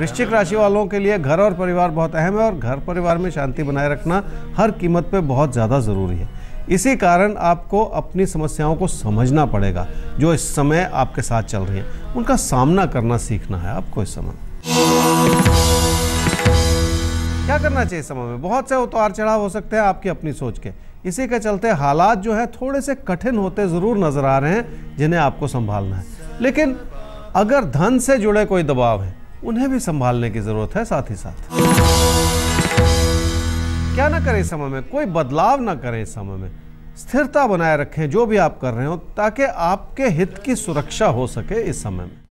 वृश्चिक राशि वालों के लिए घर और परिवार बहुत अहम है और घर परिवार में शांति बनाए रखना हर कीमत पे बहुत ज़्यादा ज़रूरी है। इसी कारण आपको अपनी समस्याओं को समझना पड़ेगा जो इस समय आपके साथ चल रही हैं, उनका सामना करना सीखना है आपको इस समय। क्या करना चाहिए इस समय में? बहुत से उतार चढ़ाव हो सकते हैं आपकी अपनी सोच के, इसी के चलते हालात जो है थोड़े से कठिन होते ज़रूर नज़र आ रहे हैं जिन्हें आपको संभालना है। लेकिन अगर धन से जुड़े कोई दबाव है उन्हें भी संभालने की ज़रूरत है। साथ ही साथ क्या ना करें इस समय में, कोई बदलाव ना करें इस समय में, स्थिरता बनाए रखें जो भी आप कर रहे हो ताकि आपके हित की सुरक्षा हो सके इस समय में।